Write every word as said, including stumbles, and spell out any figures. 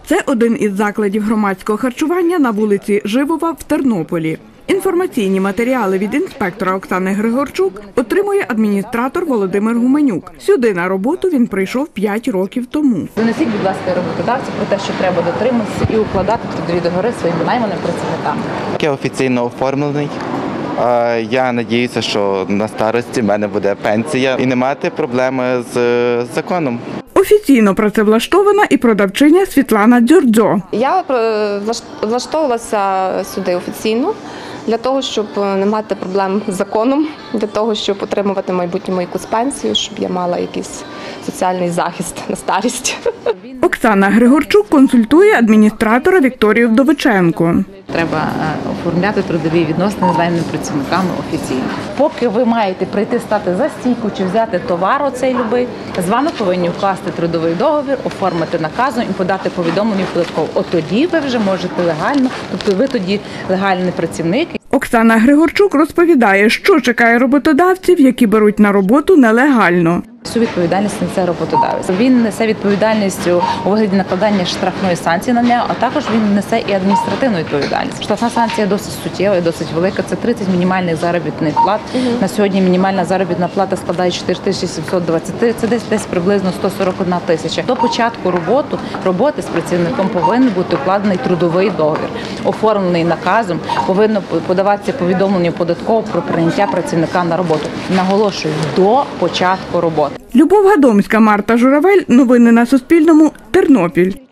Це один із закладів громадського харчування на вулиці Живова в Тернополі. Інформаційні матеріали від інспектора Оксани Григорчук отримує адміністратор Володимир Гуменюк. Сюди на роботу він прийшов п'ять років тому. Донесіть, будь ласка, роботодавцю про те, що треба дотриматися і укладати трудові договори своїм найманим працівникам. Я офіційно оформлений. Я сподіваюся, що на старості в мене буде пенсія і не мати проблеми з законом. Офіційно працевлаштована і продавчиня Світлана Дзьордзьо. Я влаштовувалася сюди офіційно для того, щоб не мати проблем з законом, для того, щоб отримувати в майбутньому якусь пенсію, щоб я мала якийсь соціальний захист на старість. Оксана Григорчук консультує адміністратора Вікторію Вдовиченко. Треба оформляти трудові відносини з найманими працівниками офіційно. Поки ви маєте прийти стати за стійку чи взяти товар оцей любий, з вами повинні вкласти трудовий договір, оформити наказом і подати повідомлення в податкову. От тоді ви вже можете легально, тобто ви тоді легальний працівник. Оксана Григорчук розповідає, що чекає роботодавців, які беруть на роботу нелегально. Всю відповідальність несе роботодавець. Він несе відповідальність у вигляді накладання штрафної санкції на нього, а також він несе і адміністративну відповідальність. Штрафна санкція досить суттєва і досить велика. Це тридцять мінімальних заробітних плат. Угу. На сьогодні мінімальна заробітна плата складає чотири тисячі сімсот двадцять три, це десь, десь приблизно сто сорок одна тисяча. До початку роботи, роботи з працівником повинен бути укладений трудовий договір, оформлений наказом, повинно подаватися повідомлення податково про прийняття працівника на роботу. Наголошую, до початку роботи. Любов Гадомська, Марта Журавель. Новини на Суспільному. Тернопіль.